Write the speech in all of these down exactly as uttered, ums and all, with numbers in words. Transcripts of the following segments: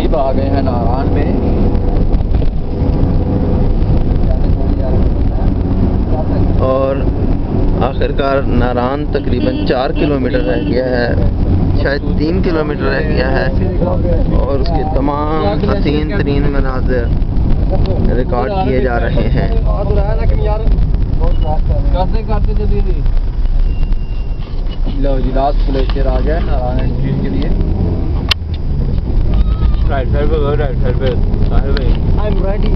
करीब आ गए हैं नारायण में। और आखिरकार नारायण तकरीबन चार किलोमीटर रह गया है, शायद तीन किलोमीटर रह गया है। और उसके तमाम हसीन तरीन मनाज़िर रिकॉर्ड किए जा रहे हैं। लो जी लास्ट ग्लेशियर आ गया नारायण एंट्री के लिए। राइट साइड पे राइट साइड पे साहिल भाई आई एम रेडी।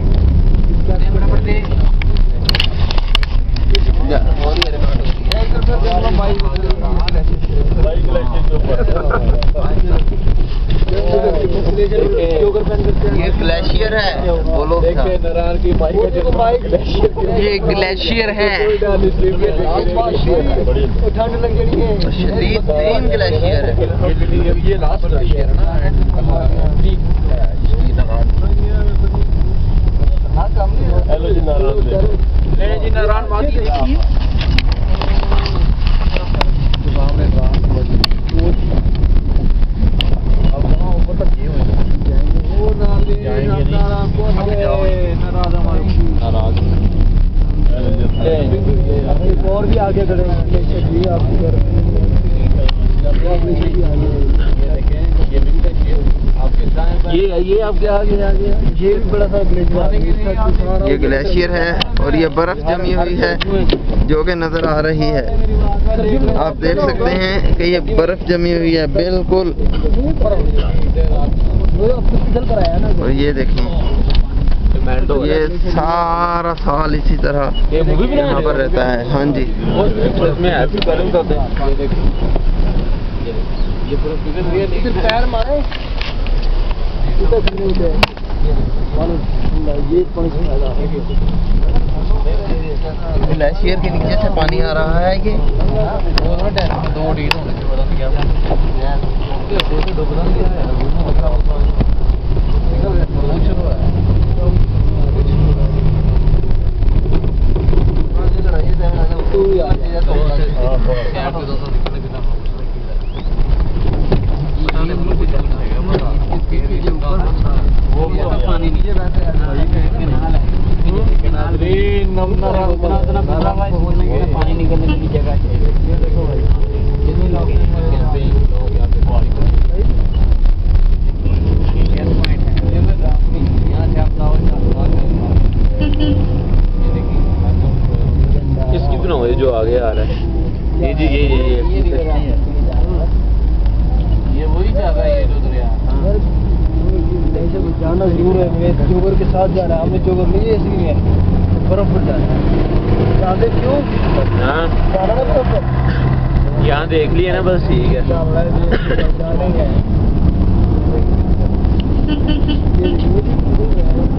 ये ग्लेशियर है, बोलो ये ग्लेशियर है, शदीद तीन ग्लेशियर है। ये लास्ट ग्लेशियर है ना। हेलो जी नारायण जी नारायण वादी देखिए। और भी आगे खड़े ये ये आपके आगे आगे ये भी बड़ा सा ग्लेशियर, ये ग्लेशियर है और ये बर्फ जमी हुई है जो कि नजर आ रही है। आप देख सकते हैं कि ये बर्फ जमी हुई है बिल्कुल। और ये देखिए ये सारा साल इसी तरह यहाँ पर रहता है। हाँ जी पैर मारे ग्लेशियर के नीचे से पानी आ रहा है। ये दो डिग्री होने के बाद क्या पानी निकलने की जगह चाहिए। देखो भाई जितने लोग इसकी तो ना हो जो आगे आ रहा है। ये जी ये ये ये ये वही जगह है जो दरिया जाना जरूर है। मैं जोगर के साथ जा रहा है, हमने जोगर नहीं है इसलिए बर्फ पर जाना है। क्यों हाँ जाना है बर्फ पर, यहाँ देख लिया ना बस ठीक है। जाने